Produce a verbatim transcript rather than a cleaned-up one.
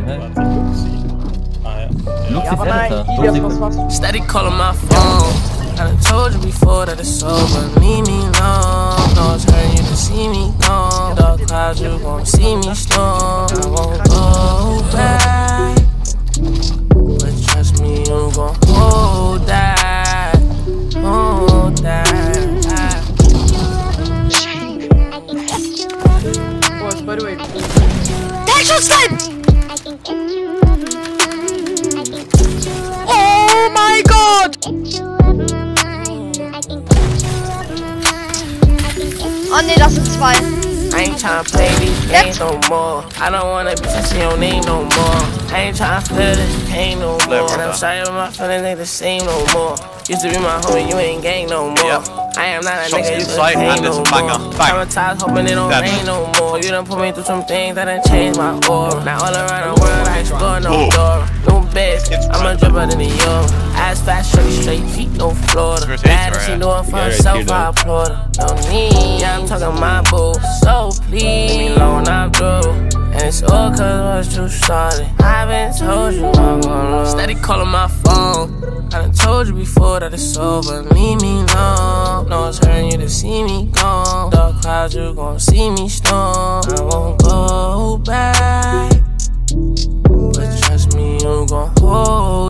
Ja, aber nein, Ilias, was machst du? Steady calling my phone. I done told you before that it's over. Leave me alone. No, it's hurting you to see me gone. Dark clouds, you gon' see me storm. I won't go back, but trust me, you gon' hold that, hold that. Boys, by the way, Texture sniped! Oh my god! Oh ne, das sind zwei. I ain't tryna play these games no more. I don't wanna be touching your name no more. I ain't tryna feel this pain no more. And I'm sorry, but my feelings ain't the same no more. Used to be my homie, you ain't gang no more. Yeah. I am not a Shots nigga, you inside just and no it's a more. banger. Bang. Traumatized, hoping it don't Dead. rain no more. You done put me through some things that done changed my aura. Now all around the world, I explore no Ooh. door. New bitch, It's I'm a right. dripper than the Euro. Ass fast, shorty straight, feet no Florida. It's Bad right. as she doing for Yeah, right herself, here, I applaud her. No need, yeah, I'm talking my boo. So please, leave me alone, I'm through. And it's all cause what you started. I been told you I'm gonna lose. Steady calling my phone. I done told you before that it's over. Leave me alone. No, it's hurting you to see me gone. Dark clouds, you gon' see me storm. I won't go back, but trust me, you gon' hold.